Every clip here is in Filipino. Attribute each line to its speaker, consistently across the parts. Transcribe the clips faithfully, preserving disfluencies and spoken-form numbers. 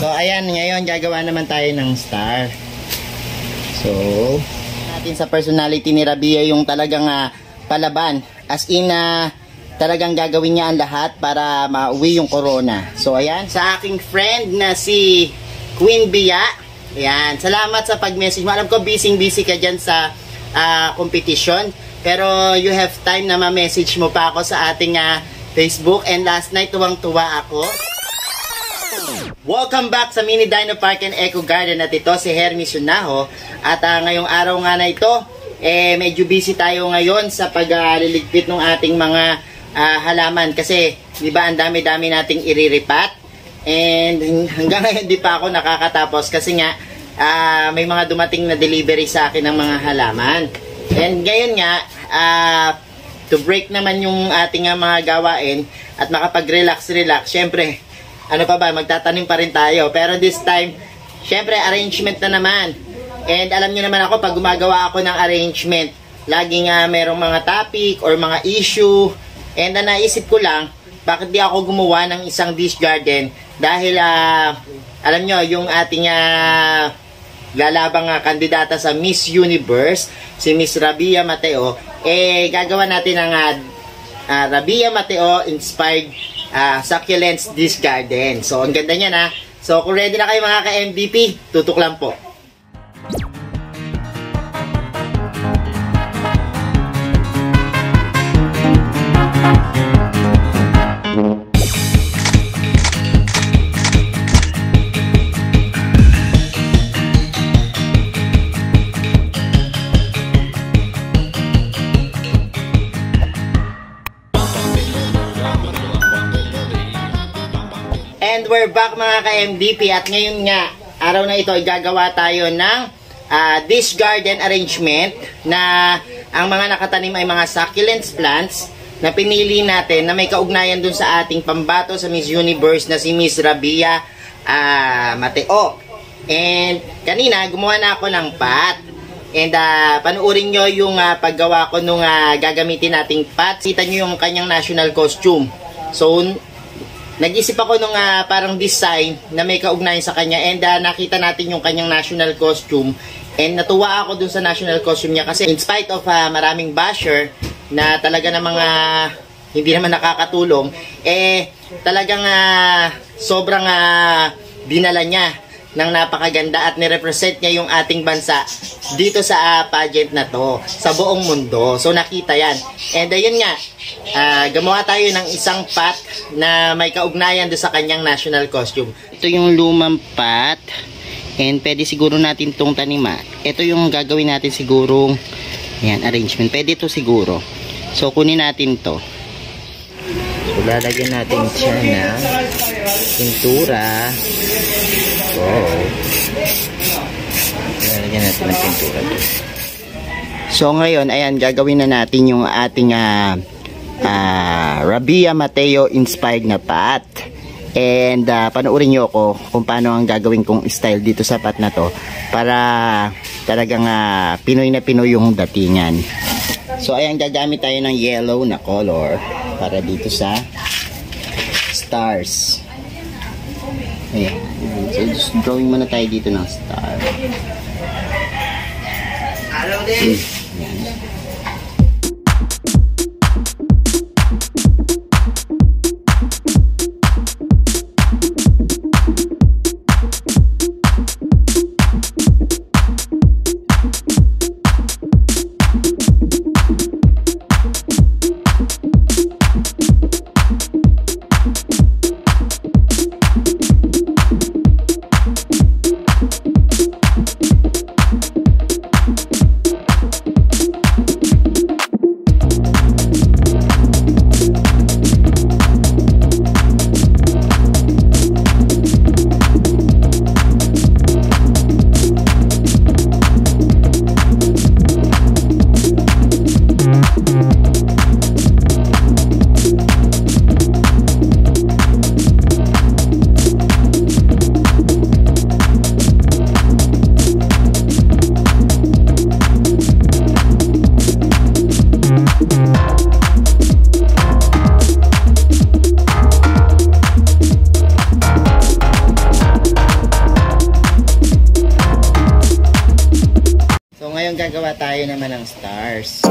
Speaker 1: So, ayan, ngayon gagawa naman tayo ng star. So, natin sa personality ni Rabia yung talagang uh, palaban. As in, uh, talagang gagawin niya ang lahat para mauwi yung corona. So, ayan, sa aking friend na si Queen Bia. Ayan, salamat sa pag-message mo. Alam ko, busy-busy ka dyan sa uh, competition. Pero you have time na ma-message mo pa ako sa ating uh, Facebook. And last night, tuwang-tuwa ako. Welcome back sa Mini Dino Park and Eco Garden. At ito si Hermes Yunaho. At uh, ngayong araw nga na ito, eh, medyo busy tayo ngayon sa pagliligpit uh, ng ating mga uh, halaman. Kasi, di ba, ang dami-dami nating iriripat. And hanggang ngayon di pa ako nakakatapos kasi nga, uh, may mga dumating na delivery sa akin ng mga halaman. And ngayon nga, uh, to break naman yung ating uh, mga gawain at makapag-relax-relax, syempre, ano pa ba, magtatanim pa rin tayo. Pero this time, syempre, arrangement na naman. And alam nyo naman ako, pag gumagawa ako ng arrangement, laging uh, merong mga topic or mga issue. And uh, naisip ko lang, bakit di ako gumawa ng isang dish garden? Dahil, uh, alam nyo, yung ating uh, lalabang uh, kandidata sa Miss Universe, si Miss Rabia Mateo, eh, gagawa natin ng uh, uh, Rabia Mateo inspired Uh, succulents dish garden. So, ang ganda niya na. So, kung ready na kayo mga ka-M V P, tutok lang po. And we're back mga ka-M V P at ngayon nga, araw na ito ay gagawa tayo ng uh, dish garden arrangement na ang mga nakatanim ay mga succulents plants na pinili natin na may kaugnayan dun sa ating pambato sa Miss Universe na si Miss Rabia uh, Mateo. And kanina, gumawa na ako ng pot. And uh, panuorin nyo yung uh, paggawa ko nung uh, gagamitin nating pot. Kita nyo yung kanyang national costume. So, nag-isip ako nung uh, parang design na may kaugnayan sa kanya and uh, nakita natin yung kanyang national costume and natuwa ako dun sa national costume niya kasi in spite of uh, maraming basher na talaga na mga hindi naman nakakatulong, eh talagang uh, sobrang uh, dinala niya ng napakaganda at nirepresent niya yung ating bansa dito sa uh, pageant na to sa buong mundo. So nakita yan. And ayun uh, nga, uh, gumawa tayo ng isang pot na may kaugnayan do sa kanyang national costume. Ito yung lumang pot and pwede siguro natin itong tanima. Ito yung gagawin natin siguro yan, arrangement. Pwede ito siguro. So kunin natin to. So lalagyan natin siya na pintura. So, lalagyan natin ng pintura doon. So ngayon, ayan, gagawin na natin yung ating uh, uh, Rabia Mateo inspired na pot. And uh, panoorin nyo ako kung paano ang gagawin kong style dito sa pot na to para talagang uh, Pinoy na Pinoy yung datingan. So ayan, gagamit tayo ng yellow na color para dito sa stars. Ayan. So just drawing muna tayo dito ng star. Hello din. Ayan. gagawa tayo naman ng stars.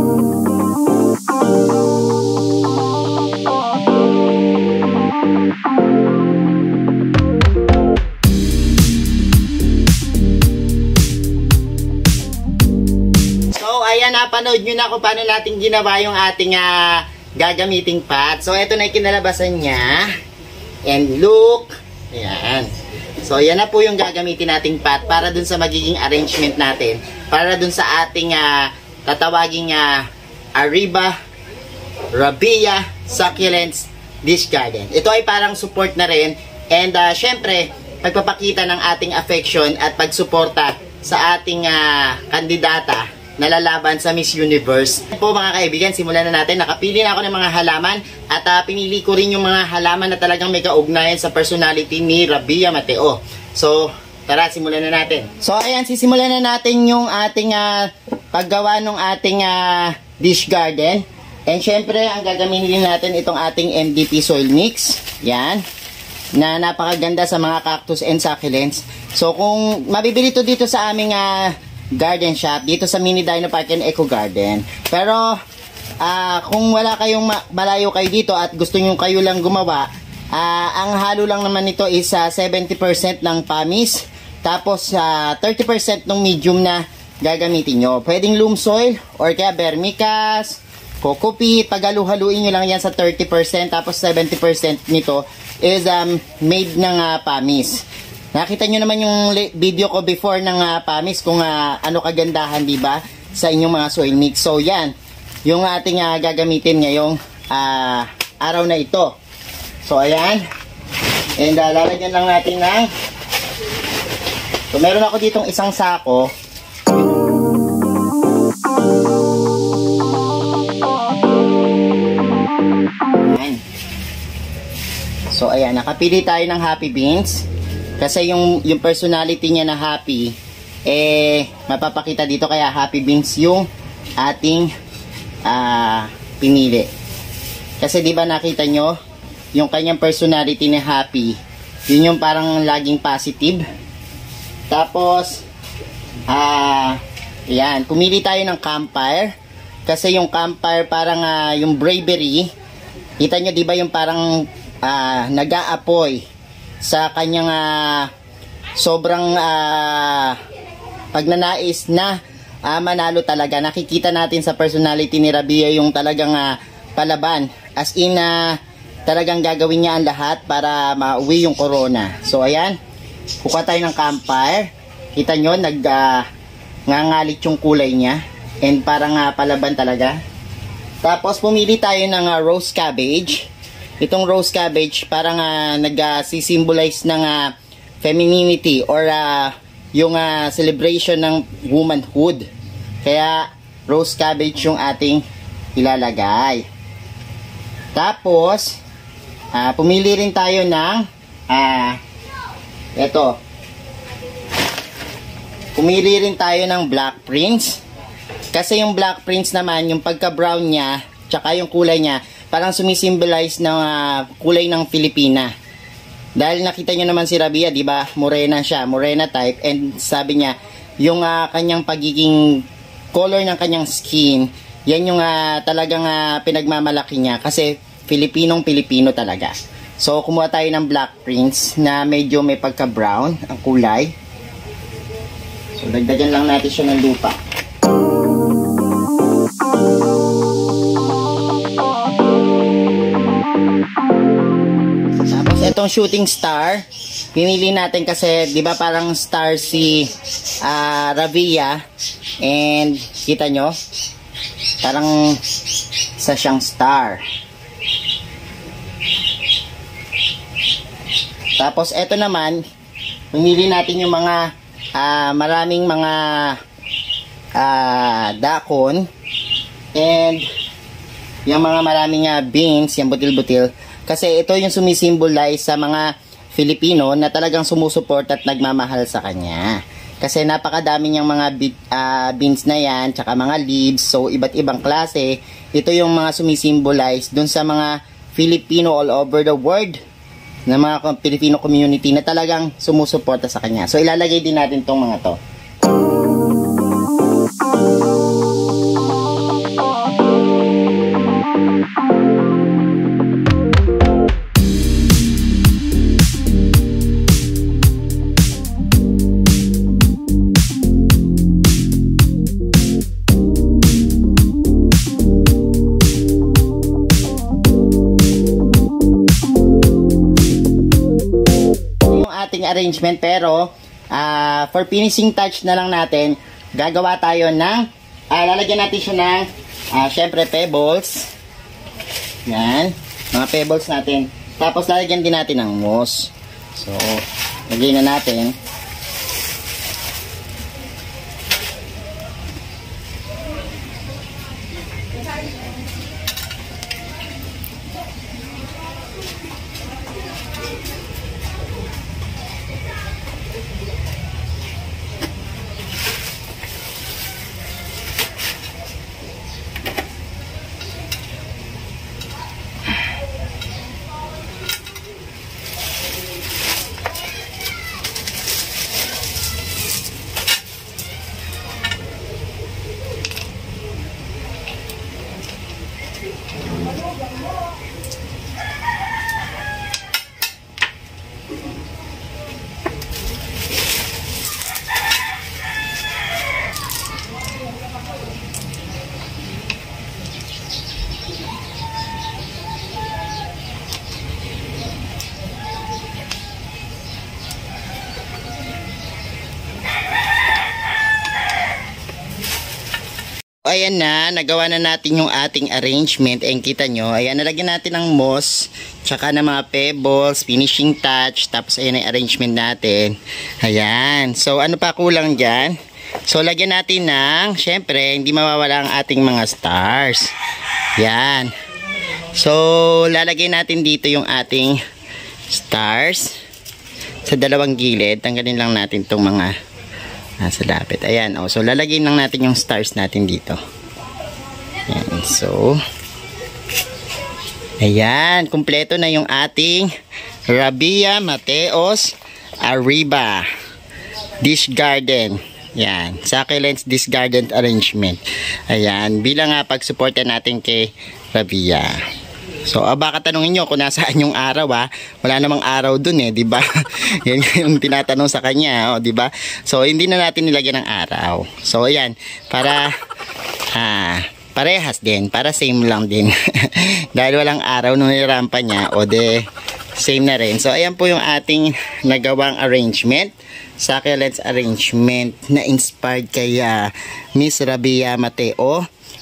Speaker 1: So, ayan, napanood nyo na kung paano natin ginawa yung ating uh, gagamiting pot. So, ito na yung kinalabasan niya. And look, ayan. So, yan na po yung gagamitin nating pot para dun sa magiging arrangement natin. Para dun sa ating uh, tatawaging uh, Arriba Rabia Succulents Dish Garden. Ito ay parang support na rin. And uh, syempre, pagpapakita ng ating affection at pagsuporta sa ating uh, kandidata na lalaban sa Miss Universe. Po mga kaibigan, simulan na natin. Nakapili na ako ng mga halaman at uh, pinili ko rin yung mga halaman na talagang may kaugnayan sa personality ni Rabia Mateo. So, tara, simulan na natin. So, ayan, sisimulan na natin yung ating uh, paggawa ng ating uh, dish garden. And syempre, ang gagamitin natin itong ating M D P soil mix. Yan. Na napakaganda sa mga cactus and succulents. So, kung mabibili to dito sa aming uh, garden shop, dito sa Mini Dino Park and Eco Garden. Pero, uh, kung wala kayong malayo kayo dito at gusto nyo kayo lang gumawa, uh, ang halo lang naman nito is uh, seventy percent ng pamis, tapos uh, thirty percent ng medium na gagamitin nyo. Pwedeng loam soil, or kaya vermicast, coco peat, paghalu-haluin nyo lang yan sa thirty percent, tapos seventy percent nito is um, made ng uh, pamis. Nakita nyo naman yung video ko before ng uh, pamis kung uh, ano kagandahan, diba, sa inyong mga soil mix. So yan, yung ating uh, gagamitin ngayong uh, araw na ito. So ayan, and uh, lalagyan lang natin ng, so meron ako ditong isang sako. Ayan. So ayan, nakapili tayo ng happy beans. Kasi yung, yung personality niya na happy, eh, mapapakita dito, kaya happy beans yung ating uh, pinili. Kasi diba nakita nyo, yung kanyang personality na happy, yun yung parang laging positive. Tapos, ah, uh, yan, pumili tayo ng campfire. Kasi yung campfire parang uh, yung bravery, kita nyo diba yung parang uh, nag-aapoy sa kanyang uh, sobrang uh, pagnanais na uh, manalo talaga. Nakikita natin sa personality ni Rabia yung talagang uh, palaban. As in, uh, talagang gagawin niya ang lahat para mauwi yung corona. So, ayan. Kuha tayo ng campfire. Kita nyo, nag, uh, ngangalit yung kulay niya. And parang uh, palaban talaga. Tapos, pumili tayo ng uh, roast cabbage. Itong rose cabbage parang uh, nag-symbolize uh, ng uh, femininity or uh, yung uh, celebration ng womanhood. Kaya rose cabbage yung ating ilalagay. Tapos uh, pumili rin tayo ng uh, eto. Pumili rin tayo ng Black Prince. Kasi yung Black Prince naman, yung pagka-brown niya, tsaka yung kulay niya, parang sumisimbolize ng uh, kulay ng Filipina. Dahil nakita nyo naman si Rabia, di ba? Morena siya, morena type. And sabi niya, yung uh, kanyang pagiging color ng kanyang skin, yan yung uh, talagang uh, pinagmamalaki niya. Kasi Filipinong Pilipino talaga. So, kumuha tayo ng Black Prince na medyo may pagka-brown ang kulay. So, dagdagan lang natin siya ng lupa. Tapos itong shooting star, pinili natin kasi 'di ba parang star si uh, Rabia, and kita nyo parang isa siyang star. Tapos ito naman, pinili natin yung mga uh, maraming mga uh, dakon and yung mga maraming uh, beans, yung butil-butil. Kasi ito yung sumisimbolize sa mga Filipino na talagang sumusuport at nagmamahal sa kanya. Kasi napakadami niyang mga uh, beans na yan, tsaka mga leaves, so iba't ibang klase. Ito yung mga sumisimbolize dun sa mga Filipino all over the world, na mga Filipino community na talagang sumusuporta sa kanya. So ilalagay din natin tong mga to. ating arrangement, pero uh, for finishing touch na lang natin, gagawa tayo ng, uh, lalagyan natin siya ng, uh, syempre, pebbles. Yan, mga pebbles natin. Tapos lalagyan din natin ng moss. So, lagyan na natin. Ayan na, nagawa na natin yung ating arrangement. Ayan, kita nyo. Ayan, nalagyan natin ng moss, tsaka ng mga pebbles, finishing touch, tapos ayan ang arrangement natin. Ayan. So, ano pa kulang dyan? So, lagyan natin ng, syempre, hindi mawawala ang ating mga stars. Ayan. So, lalagay natin dito yung ating stars sa dalawang gilid. Tanggalin lang natin itong mga nasa lapit. Ayan. Oh, so, lalagyan lang natin yung stars natin dito. Ayan. So, ayan. Kumpleto na yung ating Rabia Mateos Arriba Dish Garden. Ayan. Succulents Dish Garden Arrangement. Ayan. Bilang nga uh, pag-suporta natin kay Rabia. So, ah, baka tanungin nyo kung nasaan yung araw, ha? Wala namang araw dun, eh, di ba? Yan yung tinatanong sa kanya, oh, di ba? So, hindi na natin nilagyan ng araw. So, ayan, para ah, parehas din, para same lang din. Dahil walang araw nung nirampa niya, o de same na rin. So, ayan po yung ating nagawang arrangement. Succulents arrangement na inspired kay uh, Miss Rabia Mateo,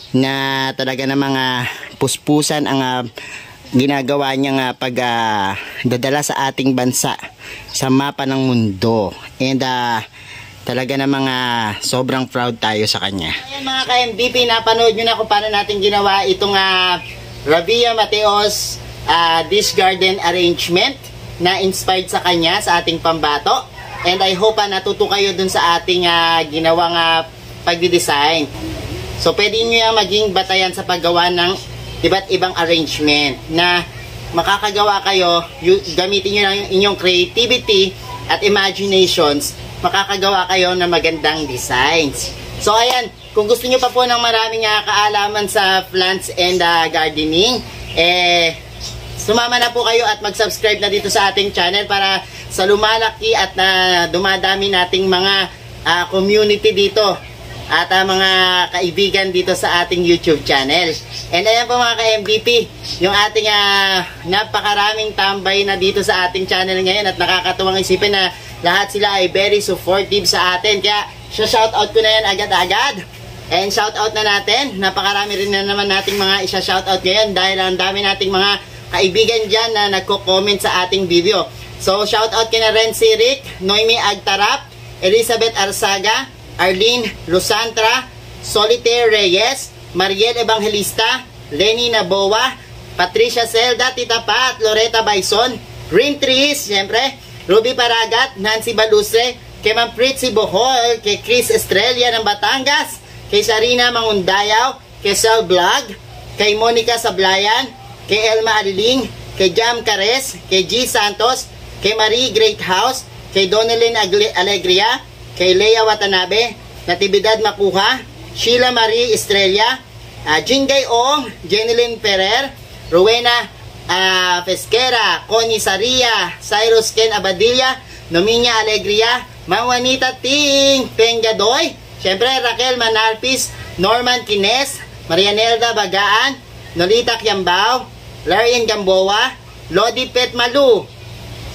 Speaker 1: na talaga na mga puspusan ang uh, ginagawa niya nga pag uh, dadala sa ating bansa sa mapa ng mundo. And uh, talaga na mga sobrang proud tayo sa kanya. Ayan mga ka-M D P, napanood nyo na kung paano natin ginawa itong uh, Rabia Mateos uh, Dish Garden Arrangement na inspired sa kanya sa ating pambato. And I hope uh, natuto kayo dun sa ating uh, ginawang uh, pagdidesign. So, pwede nyo yung maging batayan sa paggawa ng iba't ibang arrangement na makakagawa kayo, yung, gamitin nyo lang yung inyong creativity at imaginations, makakagawa kayo ng magandang designs. So, ayan, kung gusto nyo pa po ng maraming uh, kaalaman sa plants and uh, gardening, eh, sumama na po kayo at mag-subscribe na dito sa ating channel para sa lumalaki at uh, dumadami nating mga uh, community dito. At uh, mga kaibigan dito sa ating YouTube channel. And ayan po mga ka-M V P, yung ating uh, napakaraming tambay na dito sa ating channel ngayon at nakakatuwang isipin na lahat sila ay very supportive sa atin. Kaya shoutout ko na yan agad-agad. And shoutout na natin, napakarami rin na naman nating mga isa-shoutout ngayon dahil ang dami nating mga kaibigan dyan na nagko-comment sa ating video. So shoutout kina Ren Sirik, Noemi Agtarap, Elizabeth Arsaga, Arlene Rosantra, Solitaire Reyes, Mariel Evangelista, Lenny Naboa, Patricia Zelda, Tita Pat, Loretta Baison, Green Trees, siyempre, Ruby Paragat, Nancy Balusre, kay Ma'am Pritzy Bohol, kay Chris Estrella ng Batangas, kay Sarina Mangundayaw, kay Sel Vlog, kay Monica Sablayan, kay Elma Aliling, kay Jam Cares, kay G Santos, kay Marie Greathouse, kay Donelyn Alegria, kay Leia Watanabe, Natividad Makuha, Sheila Marie Estrella, uh, Jingay Ong, Jenilyn Ferrer, Rowena uh, Pesquera, Connie Saria, Cyrus Ken Abadilla, Nominia Alegria, Ma'am Juanita Ting Pengadoy, syempre Raquel Manalpis, Norman Kines, Marianelda Bagaan, Nolita Kiambao, Larian Gamboa, Lodi Pet Malu,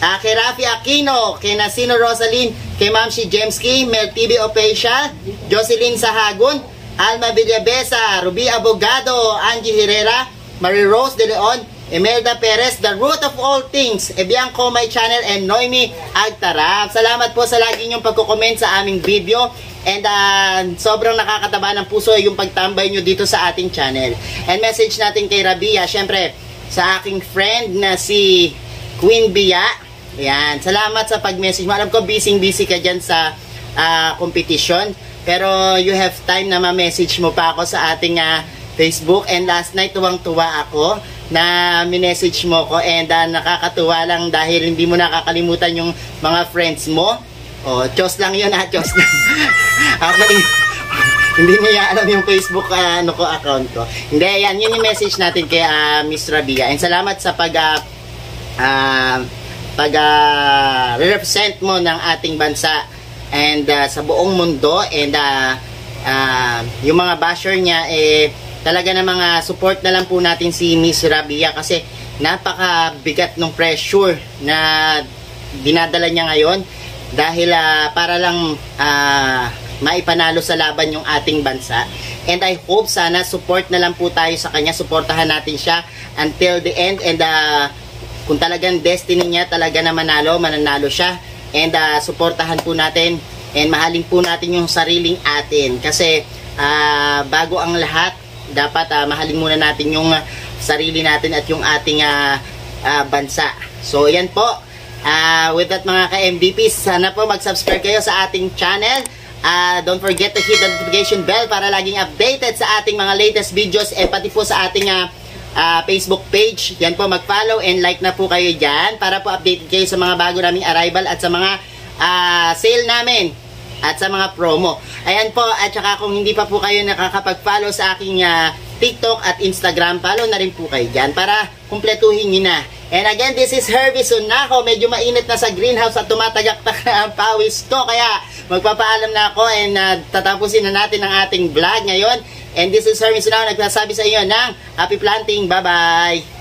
Speaker 1: Uh, kay Rafi Aquino, kay Nasino Rosalyn, kay Ma'am si Jemski, Mel T V Official, Jocelyn Sahagun, Alma Villabesa, Ruby Abogado, Angie Herrera, Marie Rose De Leon, Imelda Perez, The Root of All Things, Ebianco My Channel, and Noemi Agtarab. Salamat po sa lagi niyong pagko-comment sa aming video. And uh, sobrang nakakataba ng puso yung pagtambay nyo dito sa ating channel. And message natin kay Rabia, syempre, sa aking friend na si Queen Bia. Ayan, salamat sa pag-message mo. Alam ko busy-busy ka dyan sa uh, competition. Pero you have time na ma-message mo pa ako sa ating uh, Facebook. And last night, tuwang-tuwa ako na minessage mo ko. And uh, nakakatuwa lang dahil hindi mo nakakalimutan yung mga friends mo. Oh, Diyos lang yun ha, Diyos lang. Actually, hindi niya alam yung Facebook uh, ano ko, account ko. Hindi, yan, yun yung message natin kay uh, Miss Rabia. And salamat sa pag... Uh, uh, pag uh, represent mo ng ating bansa and uh, sa buong mundo, and uh, uh, yung mga basher niya eh talaga na mga support na lang po natin si Miss Rabia kasi napakabigat ng pressure na dinadala niya ngayon dahil uh, para lang uh, maipanalo sa laban yung ating bansa. And I hope sana support na lang po tayo sa kanya, suportahan natin siya until the end. And uh, kung talagang destiny niya talaga na manalo, mananalo siya. And uh, suportahan po natin and mahalin po natin yung sariling atin. Kasi uh, bago ang lahat, dapat uh, mahalin muna natin yung uh, sarili natin at yung ating uh, uh, bansa. So yan po. Uh, with that mga ka-M V Ps, sana po mag-subscribe kayo sa ating channel. Uh, don't forget to hit the notification bell para laging updated sa ating mga latest videos and pati po sa ating uh, Uh, Facebook page. Yan po, mag-follow and like na po kayo dyan para po updated kayo sa mga bago naming arrival at sa mga uh, sale namin at sa mga promo. Ayan po, at saka kung hindi pa po kayo nakakapag-follow sa aking uh, TikTok at Instagram, follow na rin po kayo dyan para kumpletuhin nyo na. And again, this is Herbie Sunaco. Medyo mainit na sa greenhouse at tumatagaktak na ang pawis ko. Kaya magpapaalam na ako and uh, tatapusin na natin ang ating vlog ngayon. And this is Herbie Sunaco, nagsasabi sa inyo ng happy planting. Bye-bye!